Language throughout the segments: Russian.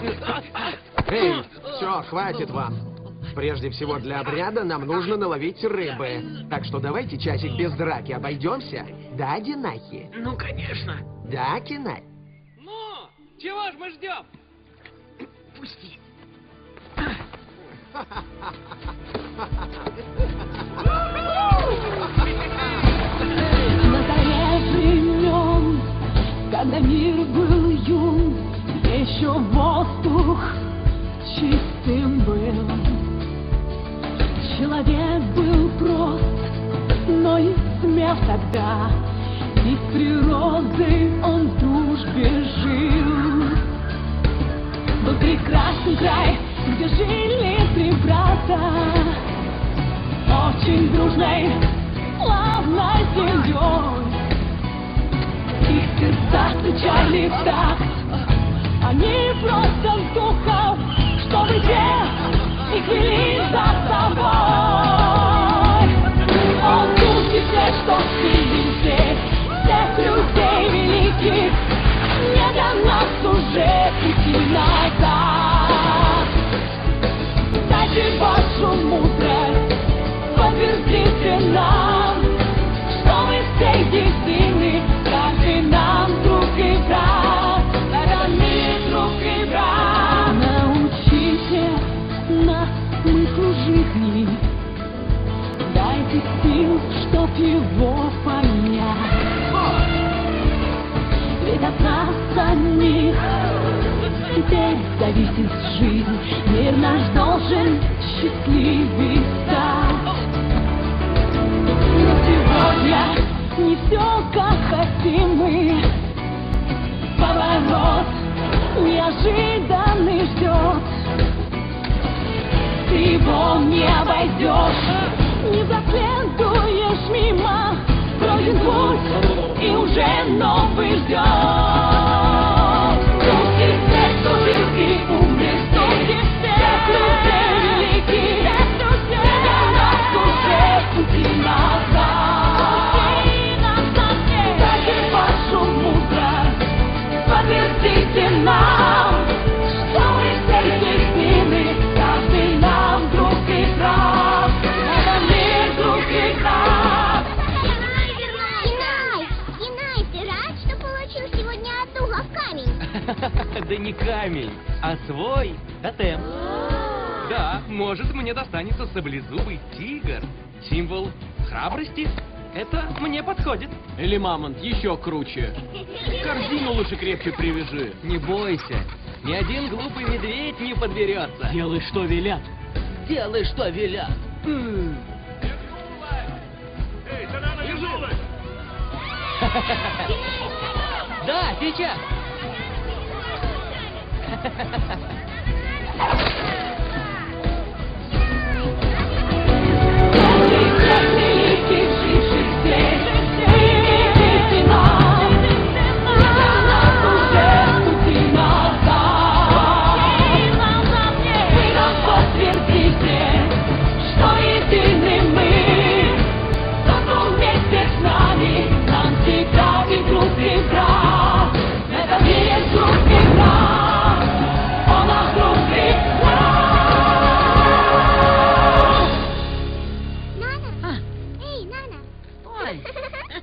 Эй, все, хватит вам. Прежде всего, для обряда нам нужно наловить рыбы. Так что давайте часик без драки обойдемся. Да, Динахи? Ну, конечно. Да, Кинай? Ну, чего ж мы ждем? Пусти. На заре времен, когда мир был юн, еще воздух чистым был. Человек был прост, но и смел тогда, и с природой он в дружбе жил. Был прекрасный край, где жили три брата, очень дружной, славной семьей. Их сердца стучали в такт, они просто с духом, чтобы те их вели за собой. Он духи все, что видим здесь, всех людей великих, не до нас уже идти назад. Дайте вашу мудрость, подтвердите нам, что мы все едины, каждый нам друг и брат, это мир друг и брат. Научите нас смыслу жизни, дайте сил, чтоб его понять. Ведь от нас самих теперь зависит жизнь, мир наш должен счастливей стать. Но сегодня не все, как хотим мы, поворот неожиданный ждет. Ты его не обойдешь, не заследуешь мимо, пройден путь и уже новый ждет. Руки все, кто велики, умных всех, всех людей великих, для нас уже пути назад. Дайте вашу мудрость, подтвердите нам, что мы все едины, каждый нам друг и брат, это мир друг и брат. Кинай, ты рад, что получил сегодня от духа камень? Да не камень, а свой тотем. Да, может, мне достанется саблезубый тигр. Символ храбрости. Это мне подходит. Или мамонт, еще круче. Корзину лучше крепче привяжи. Не бойся, ни один глупый медведь не подберется. Делай, что велят. Делай, что велят. Да, сейчас.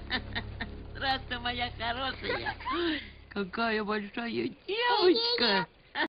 Здравствуй, моя хорошая. Какая большая девочка.